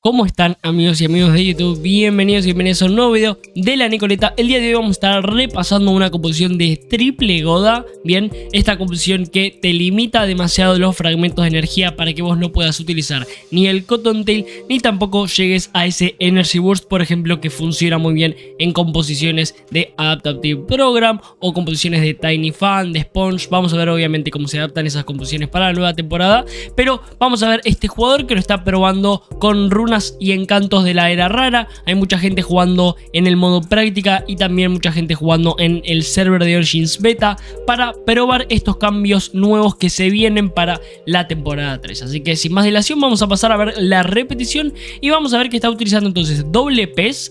¿Cómo están, amigos y amigos de YouTube? Bienvenidos y bienvenidos a un nuevo video de la Nicoleta. El día de hoy vamos a estar repasando una composición de triple Goda. Bien, esta composición que te limita demasiado los fragmentos de energía para que vos no puedas utilizar ni el Cottontail ni tampoco llegues a ese Energy Burst, por ejemplo, que funciona muy bien en composiciones de Adaptive Program o composiciones de Tiny Fan, de Sponge. Vamos a ver obviamente cómo se adaptan esas composiciones para la nueva temporada, pero vamos a ver este jugador que lo está probando con runas y encantos de la era rara. Hay mucha gente jugando en el modo práctica y también mucha gente jugando en el server de Origins Beta para probar estos cambios nuevos que se vienen para la temporada 3. Así que sin más dilación vamos a pasar a ver la repetición y vamos a ver que está utilizando entonces doble pez,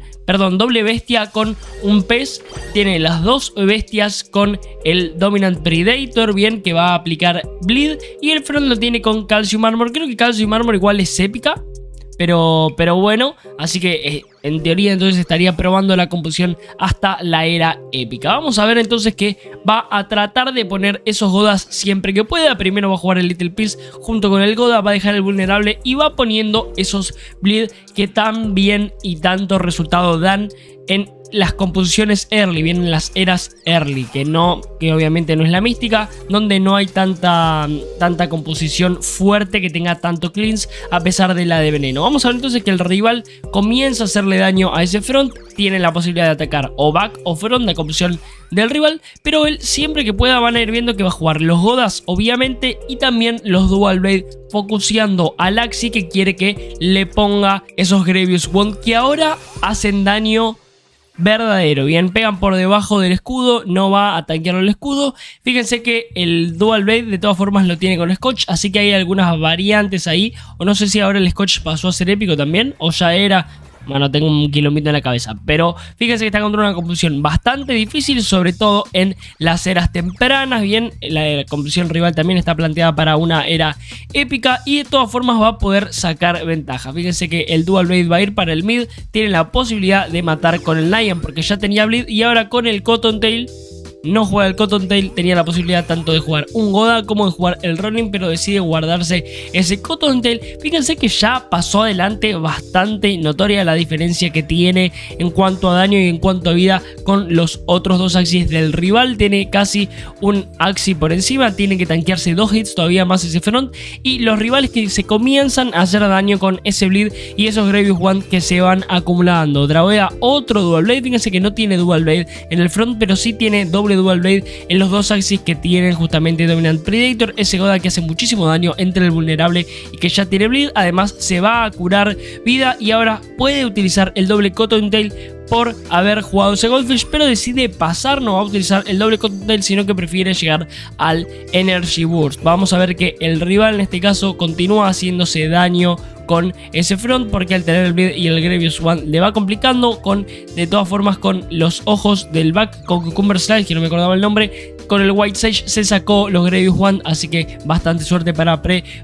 doble bestia con un pez. Tiene las dos bestias con el Dominant Predator, bien, que va a aplicar Bleed, y el front lo tiene con Calcium Armor. Creo que Calcium Armor igual es épica, pero bueno, así que en teoría entonces estaría probando la composición hasta la era épica. Vamos a ver entonces que va a tratar de poner esos Godas siempre que pueda. Primero va a jugar el Little Pills junto con el Goda, va a dejar el vulnerable y va poniendo esos Bleed que tan bien y tanto resultado dan en las composiciones early, bien, en las eras early, que obviamente no es la mística, donde no hay tanta composición fuerte que tenga tanto cleanse a pesar de la de veneno. Vamos a ver entonces que el rival comienza a hacerle daño a ese front, tiene la posibilidad de atacar o back o front, la composición del rival, pero él siempre que pueda van a ir viendo que va a jugar los Godas obviamente y también los Dual Blade, focuseando al Axi que quiere que le ponga esos Grievous Wound que ahora hacen daño verdadero, bien, pegan por debajo del escudo, no va a tanquear el escudo. Fíjense que el Dual Blade de todas formas lo tiene con Scotch, así que hay algunas variantes ahí, o no sé si ahora el Scotch pasó a ser épico también, o ya era. Bueno, tengo un kilómetro en la cabeza, pero fíjense que está contra una composición bastante difícil, sobre todo en las eras tempranas. Bien, la composición rival también está planteada para una era épica y de todas formas va a poder sacar ventaja. Fíjense que el Dual Blade va a ir para el mid, tiene la posibilidad de matar con el Lion porque ya tenía Bleed, y ahora con el Cottontail no juega el Cottontail, tenía la posibilidad tanto de jugar un Goda como de jugar el Ronin, pero decide guardarse ese Cottontail. Fíjense que ya pasó adelante, bastante notoria la diferencia que tiene en cuanto a daño y en cuanto a vida con los otros dos Axis del rival. Tiene casi un Axi por encima, tiene que tanquearse 2 hits todavía más ese front, y los rivales que se comienzan a hacer daño con ese Bleed y esos Grievous Wound que se van acumulando. Dravea otro Dual Blade, fíjense que no tiene Dual Blade en el front, pero sí tiene doble Dual Blade en los dos Axis que tienen justamente Dominant Predator, ese Goda que hace muchísimo daño entre el vulnerable y que ya tiene Bleed. Además se va a curar vida y ahora puede utilizar el doble Cottontail por haber jugado ese Goldfish, pero decide pasar, no va a utilizar el doble Cottontail, sino que prefiere llegar al Energy Burst. Vamos a ver que el rival en este caso continúa haciéndose daño con ese front, porque al tener el Bleed y el Grievous One le va complicando, de todas formas con los ojos del back, con Cucumber Slice, que no me acordaba el nombre, con el White Sage se sacó los Grievous One, así que bastante suerte para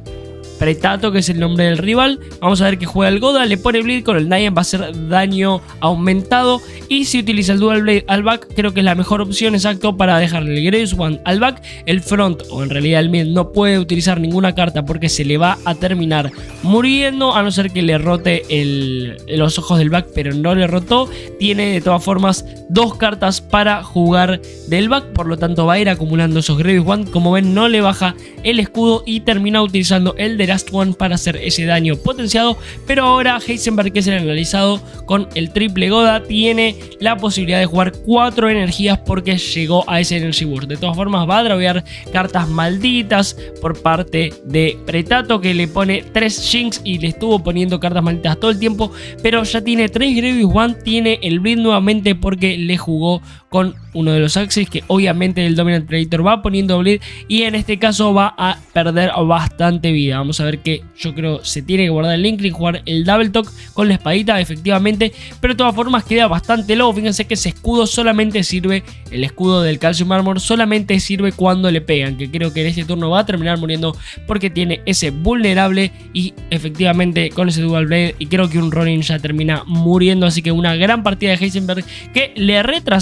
Pretato, que es el nombre del rival. Vamos a ver que juega el Goda, le pone Bleed, con el Nyan va a hacer daño aumentado, y si utiliza el Dual Blade al back creo que es la mejor opción, exacto, para dejarle el Grievous One al back. El front, o en realidad el mid, no puede utilizar ninguna carta porque se le va a terminar muriendo, a no ser que le rote los ojos del back, pero no le rotó. Tiene de todas formas 2 cartas para jugar del back, por lo tanto va a ir acumulando esos Grievous One. Como ven, no le baja el escudo y termina utilizando el de Last One para hacer ese daño potenciado. Pero ahora Heisenberg, que es el analizado con el triple Goda, tiene la posibilidad de jugar 4 energías porque llegó a ese Energy Burst. De todas formas va a dravear cartas malditas por parte de Pretato, que le pone 3 Jinx y le estuvo poniendo cartas malditas todo el tiempo, pero ya tiene 3 Grievous One, tiene el Bleed nuevamente porque le jugó con uno de los Axis, que obviamente el Dominant Predator va poniendo Bleed y en este caso va a perder bastante vida. Vamos a ver que yo creo se tiene que guardar el Inkling, jugar el Double Talk con la espadita efectivamente, pero de todas formas queda bastante low. Fíjense que ese escudo solamente sirve, el escudo del Calcium Armor solamente sirve cuando le pegan, que creo que en este turno va a terminar muriendo porque tiene ese vulnerable y efectivamente con ese Dual Blade, y creo que un Ronin ya termina muriendo. Así que una gran partida de Heisenberg que le retrasó con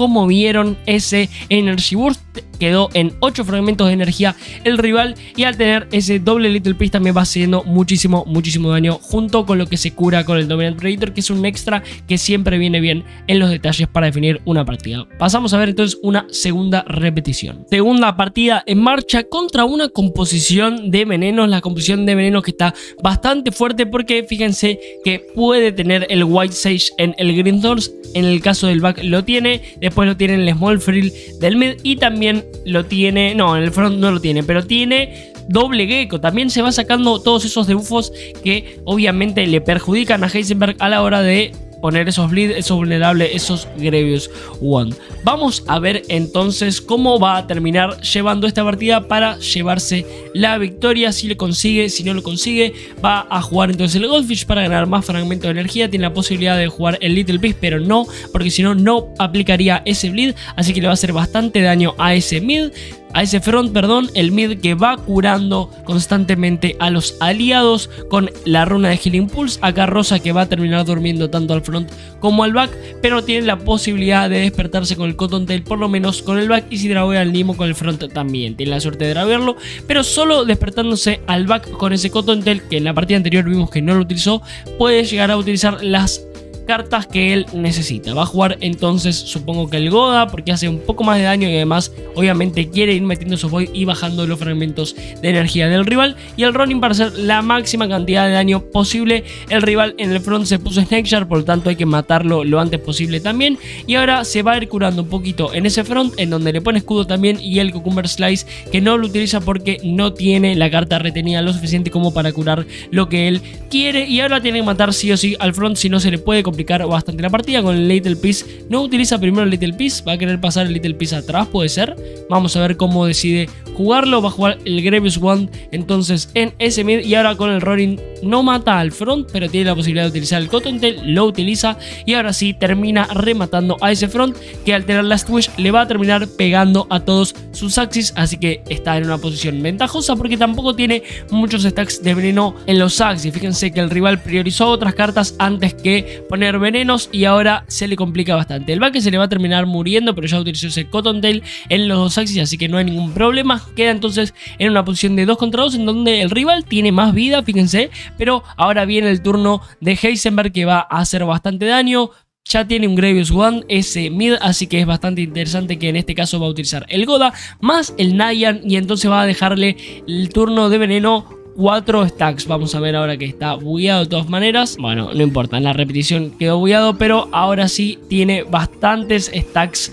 como vieron, ese Energy Burst quedó en 8 fragmentos de energía el rival, y al tener ese doble Little Piece también va haciendo muchísimo daño, junto con lo que se cura con el Dominant Predator, que es un extra que siempre viene bien en los detalles para definir una partida. Pasamos a ver entonces una segunda repetición. Segunda partida en marcha contra una composición de venenos. La composición de venenos que está bastante fuerte, porque fíjense que puede tener el White Sage en el Green Thorns. En el caso del back lo tiene, después lo tiene en el Small Frill del mid, y también lo tiene, no, en el front no lo tiene, pero tiene doble Gecko. También se va sacando todos esos debuffos que obviamente le perjudican a Heisenberg a la hora de poner esos bleed, esos vulnerables, esos Grievous Wand. Vamos a ver entonces cómo va a terminar llevando esta partida para llevarse la victoria. Si lo consigue, si no lo consigue, va a jugar entonces el Goldfish para ganar más fragmentos de energía. Tiene la posibilidad de jugar el Little Piece, pero no, porque si no, no aplicaría ese bleed, así que le va a hacer bastante daño a ese mid. A ese front, perdón, el mid que va curando constantemente a los aliados con la runa de Healing Pulse. Acá Rosa que va a terminar durmiendo tanto al front como al back, pero tiene la posibilidad de despertarse con el Cottontail, por lo menos con el back, y si dravea al Nemo con el front también. Tiene la suerte de dravearlo, pero solo despertándose al back con ese Cottontail, que en la partida anterior vimos que no lo utilizó, puede llegar a utilizar las cartas que él necesita. Va a jugar entonces, supongo que el Goda, porque hace un poco más de daño y además obviamente quiere ir metiendo su void y bajando los fragmentos de energía del rival, y el Ronin para hacer la máxima cantidad de daño posible. El rival en el front se puso Snakeshard, por lo tanto hay que matarlo lo antes posible también, y ahora se va a ir curando un poquito en ese front, en donde le pone escudo también, y el Cucumber Slice que no lo utiliza porque no tiene la carta retenida lo suficiente como para curar lo que él quiere, y ahora tiene que matar sí o sí al front, si no se le puede complicar bastante la partida. Con el Little Piece no utiliza primero el Little Piece, va a querer pasar el Little Piece atrás, puede ser. Vamos a ver cómo decide jugarlo. Va a jugar el Grievous Wand entonces en ese mid, y ahora con el Ronin no mata al front, pero tiene la posibilidad de utilizar el Cottontail, lo utiliza, y ahora sí termina rematando a ese front, que al tener Last Wish le va a terminar pegando a todos sus axis, así que está en una posición ventajosa porque tampoco tiene muchos stacks de veneno en los axis. Fíjense que el rival priorizó otras cartas antes que poner venenos, y ahora se le complica bastante. El back se le va a terminar muriendo, pero ya utilizó ese Cottontail en los dos axis, así que no hay ningún problema. Queda entonces en una posición de 2 contra 2, en donde el rival tiene más vida, fíjense, pero ahora viene el turno de Heisenberg, que va a hacer bastante daño. Ya tiene un Grievous Wand ese mid, así que es bastante interesante que en este caso va a utilizar el Goda más el Nyan, y entonces va a dejarle el turno de veneno 4 stacks. Vamos a ver ahora que está bugueado de todas maneras. Bueno, no importa, en la repetición quedó bugueado, pero ahora sí tiene bastantes stacks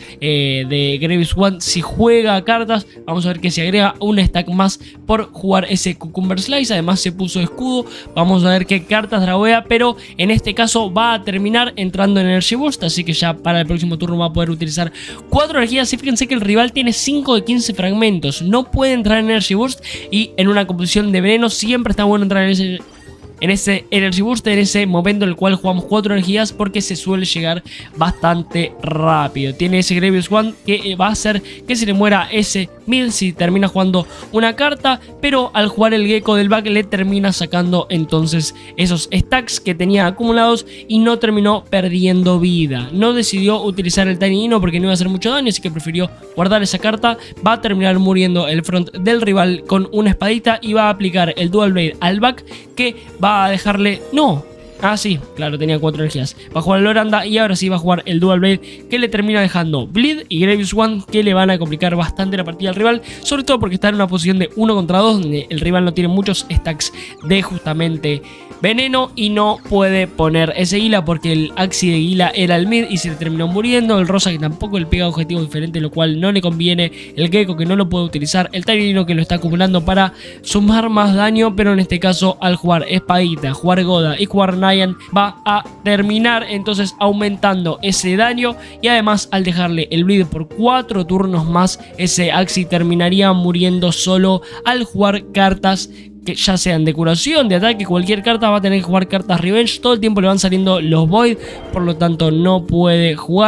de Grievous Wand. Si juega cartas, vamos a ver que se agrega un stack más por jugar ese Cucumber Slice. Además se puso escudo. Vamos a ver qué cartas dravea, pero en este caso va a terminar entrando en Energy Burst, así que ya para el próximo turno va a poder utilizar 4 energías. Y fíjense que el rival tiene 5 de 15 fragmentos, no puede entrar en Energy Burst, y en una composición de veneno siempre está bueno entrar en ese Energy Burst, en ese momento en el cual jugamos 4 energías, porque se suele llegar bastante rápido. Tiene ese Grievous Wand que va a hacer que se le muera ese mid si termina jugando una carta, pero al jugar el Gecko del back le termina sacando entonces esos stacks que tenía acumulados y no terminó perdiendo vida. No decidió utilizar el Tiny Dino porque no iba a hacer mucho daño, así que prefirió guardar esa carta. Va a terminar muriendo el front del rival con una espadita, y va a aplicar el Dual Blade al back, que va a dejarle... No, ah sí, claro, tenía 4 energías. Va a jugar el Loranda, y ahora sí va a jugar el Dual Blade, que le termina dejando Bleed y Grievous Wand, que le van a complicar bastante la partida al rival, sobre todo porque está en una posición de 1 contra 2, donde el rival no tiene muchos stacks de justamente veneno, y no puede poner ese Gila porque el Axi de Gila era el mid y se le terminó muriendo. El Rosa que tampoco le pega objetivos diferentes, lo cual no le conviene. El Gecko que no lo puede utilizar. El Tiny Dino que lo está acumulando para sumar más daño, pero en este caso al jugar espadita, jugar Goda y jugar Nyan va a terminar entonces aumentando ese daño, y además al dejarle el bleed por 4 turnos más, ese Axi terminaría muriendo solo al jugar cartas que ya sean de curación, de ataque, cualquier carta. Va a tener que jugar cartas revenge, todo el tiempo le van saliendo los void, por lo tanto no puede jugar.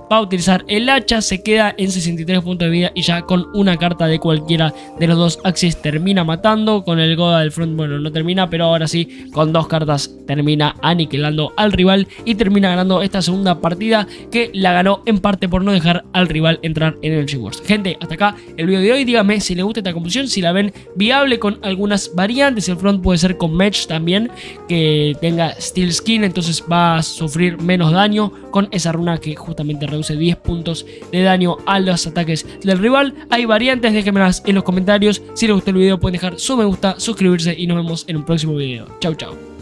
va a utilizar el hacha, se queda en 63 puntos de vida y ya con una carta de cualquiera de los dos Axis termina matando. Con el Goda del front, bueno, no termina, pero ahora sí, con 2 cartas termina aniquilando al rival y termina ganando esta segunda partida, que la ganó en parte por no dejar al rival entrar en el G-Wars. Gente, hasta acá el video de hoy. Díganme si les gusta esta composición, si la ven viable con algunas variantes. El front puede ser con Mech también, que tenga Steel Skin, entonces va a sufrir menos daño con esa runa que justamente reduce 10 puntos de daño a los ataques del rival. Hay variantes, déjenmelas en los comentarios. Si les gustó el video pueden dejar su me gusta, suscribirse y nos vemos en un próximo video. Chau chau.